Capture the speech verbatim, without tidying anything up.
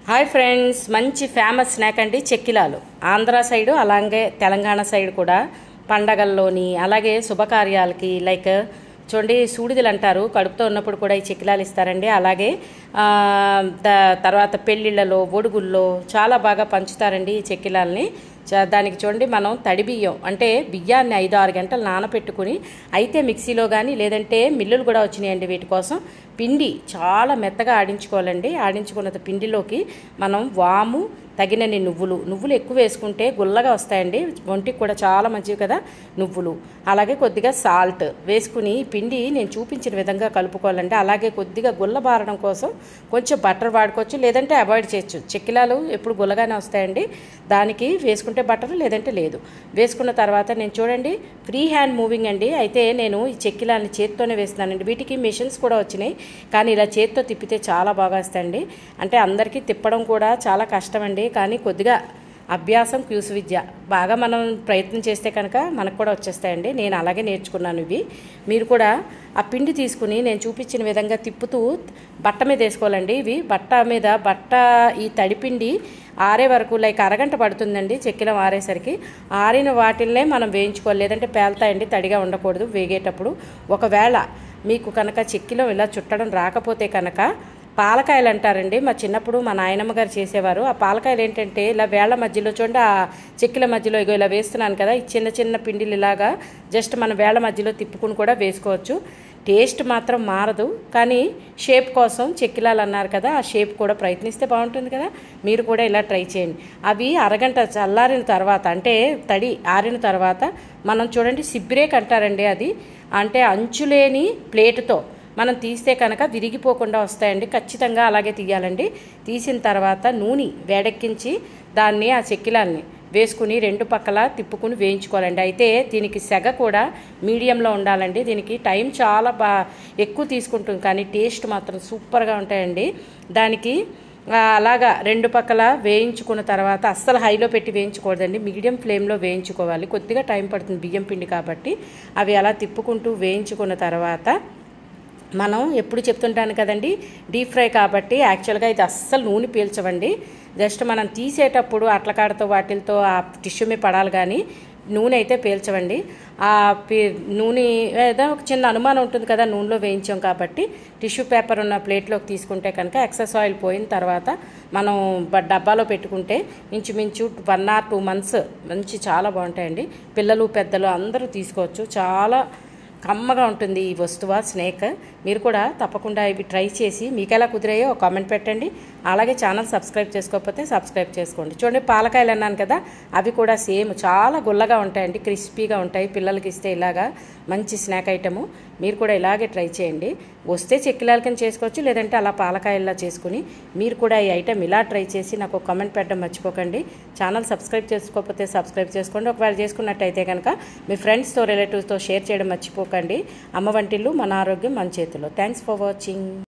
Hi friends, మంచి famous snack అండి చెక్కిలాలు. ఆంధ్ర సైడు అలాగే తెలంగాణ సైడ్ కూడా పండగల్లోని అలాగే శుభకార్యాలకి లైక్ చూడండి సూడిదలు అంటారు, కడుపుతో ఉన్నప్పుడు కూడా ఈ చెక్కిలాలు ఇస్తారండి. అలాగే తర్వాత పెళ్ళిళ్ళలో ఒడుగుల్లో చాలా బాగా పంచుతారండి ఈ చెక్కిలాలని. దానికి చూడండి మనం తడి బియ్యం అంటే బియ్యాన్ని ఐదు ఆరు గంటలు నానపెట్టుకుని అయితే మిక్సీలో కానీ లేదంటే మిల్లులు కూడా వచ్చినాయండి వీటి కోసం. పిండి చాలా మెత్తగా ఆడించుకోవాలండి. ఆడించుకున్న పిండిలోకి మనం వాము, తగినన్ని నువ్వులు నువ్వులు ఎక్కువ వేసుకుంటే గుల్లగా వస్తాయండి, ఒంటికి కూడా చాలా మంచివి కదా నువ్వులు. అలాగే కొద్దిగా సాల్ట్ వేసుకుని పిండి నేను చూపించిన విధంగా కలుపుకోవాలండి. అలాగే కొద్దిగా గుల్ల బారడం కోసం కొంచెం బటర్ వాడుకోవచ్చు, లేదంటే అవాయిడ్ చేయొచ్చు. చెక్కిలాలు ఎప్పుడు గుల్లగానే వస్తాయండి, దానికి వేసుకుంటే బటర్ లేదంటే లేదు. వేసుకున్న తర్వాత నేను చూడండి ఫ్రీ హ్యాండ్ మూవింగ్ అండి. అయితే నేను ఈ చెక్కిలాన్ని చేత్తోనే వేస్తున్నానండి. వీటికి మిషన్స్ కూడా వచ్చినాయి, కానీ ఇలా చేత్తో తిప్పితే చాలా బాగా వస్తాయండి. అంటే అందరికీ తిప్పడం కూడా చాలా కష్టం అండి, కానీ కొద్దిగా అభ్యాసం క్యూసు విద్య. బాగా మనం ప్రయత్నం చేస్తే కనుక మనకు కూడా వచ్చేస్తాయండి. నేను అలాగే నేర్చుకున్నాను ఇవి. మీరు కూడా ఆ పిండి తీసుకుని నేను చూపించిన విధంగా తిప్పుతూ బట్ట మీద వేసుకోవాలండి. ఇవి బట్ట మీద బట్ట ఈ తడిపిండి ఆరే వరకు లైక్ అరగంట పడుతుందండి చెక్కిలం ఆరేసరికి. ఆరిన వాటిల్నే మనం వేయించుకోవాలి, లేదంటే పేలుతాయండి, తడిగా ఉండకూడదు వేగేటప్పుడు. ఒకవేళ మీకు కనుక చెక్కిలం ఇలా చుట్టడం రాకపోతే కనుక పాలకాయలు అంటారండి. మా చిన్నప్పుడు మా నాయనమ్మ గారు చేసేవారు. ఆ పాలకాయలు ఏంటంటే ఇలా వేళ్ల మధ్యలో చూడండి, ఆ చెక్కిల మధ్యలో ఇగో ఇలా వేస్తున్నాను కదా, ఈ చిన్న చిన్న పిండిలు ఇలాగా జస్ట్ మన వేళ్ల మధ్యలో తిప్పుకుని కూడా వేసుకోవచ్చు. టేస్ట్ మాత్రం మారదు, కానీ షేప్ కోసం చెక్కిలాలు అన్నారు కదా, ఆ షేప్ కూడా ప్రయత్నిస్తే బాగుంటుంది కదా. మీరు కూడా ఇలా ట్రై చేయండి. అవి అరగంట చల్లారిన తర్వాత అంటే తడి ఆరిన తర్వాత మనం చూడండి సిబ్బిరేక్ అంటారండి. అది అంటే అంచులేని ప్లేటుతో మనం తీస్తే కనుక విరిగిపోకుండా వస్తాయండి. ఖచ్చితంగా అలాగే తీయాలండి. తీసిన తర్వాత నూనె వేడెక్కించి దాన్ని ఆ చెక్కిలాన్ని వేసుకుని రెండు పక్కల తిప్పుకుని వేయించుకోవాలండి. అయితే దీనికి సెగ కూడా మీడియంలో ఉండాలండి. దీనికి టైం చాలా బా ఎక్కువ తీసుకుంటుంది, కానీ టేస్ట్ మాత్రం సూపర్గా ఉంటాయండి. దానికి అలాగా రెండు పక్కల వేయించుకున్న తర్వాత అస్సలు హైలో పెట్టి వేయించకూడదండి, మీడియం ఫ్లేమ్లో వేయించుకోవాలి. కొద్దిగా టైం పడుతుంది బియ్యం పిండి కాబట్టి. అవి అలా తిప్పుకుంటూ వేయించుకున్న తర్వాత మనం ఎప్పుడు చెప్తుంటాను కదండి, డీప్ ఫ్రై కాబట్టి యాక్చువల్గా ఇది అస్సలు నూనె పీల్చవండి. జస్ట్ మనం తీసేటప్పుడు అట్లకాడతో వాటితో ఆ టిష్యూ మీద పడాలి, కానీ నూనె అయితే పీల్చవండి. ఆ పీ నూనె ఏదో ఒక చిన్న అనుమానం ఉంటుంది కదా, నూనెలో వేయించాం కాబట్టి. టిష్యూ పేపర్ ఉన్న ప్లేట్లోకి తీసుకుంటే కనుక ఎక్సెస్ ఆయిల్ పోయిన తర్వాత మనం డబ్బాలో పెట్టుకుంటే ఇంచుమించు వన్ ఆర్ టూ మంత్స్ మంచి చాలా బాగుంటాయండి. పిల్లలు పెద్దలు అందరూ తీసుకోవచ్చు. చాలా కమ్మగా ఉంటుంది ఈ వస్తువు స్నేక్. మీరు కూడా తప్పకుండా ఇవి ట్రై చేసి మీకు ఎలా కుదిరాయో ఒక కామెంట్ పెట్టండి. అలాగే ఛానల్ సబ్స్క్రైబ్ చేసుకోకపోతే సబ్స్క్రైబ్ చేసుకోండి. చూడండి పాలకాయలు అన్నాను కదా, అవి కూడా సేమ్ చాలా గుల్లగా ఉంటాయండి, క్రిస్పీగా ఉంటాయి. పిల్లలకి ఇస్తే ఇలాగా మంచి స్నాక్ ఐటము. మీరు కూడా ఇలాగే ట్రై చేయండి. వస్తే చెక్కిలాల కింద చేసుకోవచ్చు, లేదంటే అలా పాలకాయల్లా చేసుకుని మీరు కూడా ఈ ఐటెం ఇలా ట్రై చేసి నాకు ఒక కామెంట్ పెట్టడం మర్చిపోకండి. ఛానల్ సబ్స్క్రైబ్ చేసుకోకపోతే సబ్స్క్రైబ్ చేసుకోండి. ఒకవేళ చేసుకున్నట్టయితే కనుక మీ ఫ్రెండ్స్తో రిలేటివ్స్తో షేర్ చేయడం మర్చిపోకండి. అమ్మ వంటిల్లు మన ఆరోగ్యం మన చేతిలో. Thanks for watching.